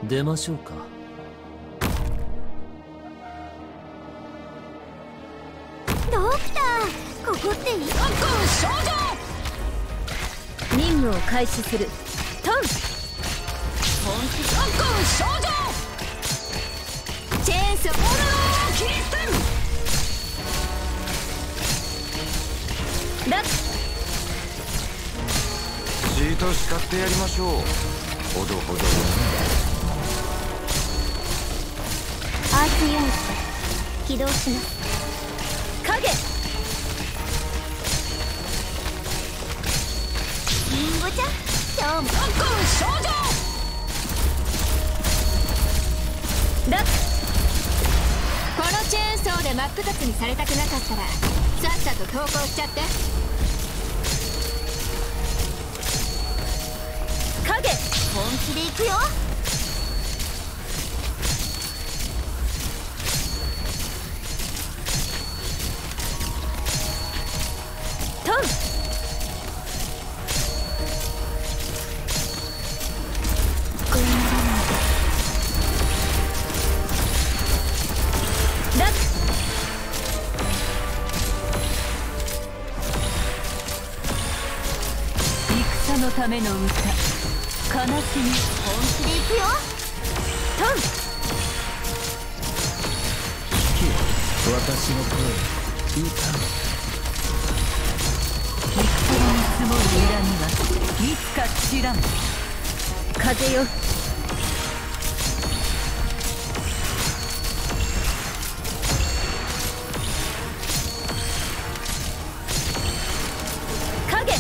出ましょうか。 ドクター、ここっていい？ 特攻少女。 任務を開始する。トン。 本気特攻少女。 チェーンソー。 オーキリステラック。 シート叱ってやりましょう。ほどほどアーツユニット起動します。影。リンゴちゃん、今日も特攻少女。 ラック。 このチェーンソーで真っ二つにされたくなかったらさっさと投降しちゃって。 影。本気で行くよ。トン。こうならないで。ラック。 戦のための歌、悲しみ。 本気で行くよ。トン。 私の声を歌う。 戦に積もる恨みはいつか散らん。 風よ。影。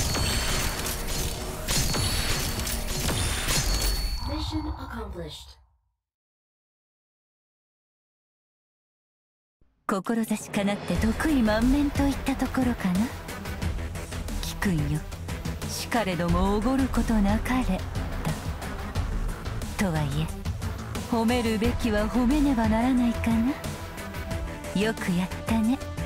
Mission accomplished. 志かなって得意満面といったところかな。聞くんよ、しかれどもおごることなかれだ。とはいえ褒めるべきは褒めねばならないかな。よくやったね。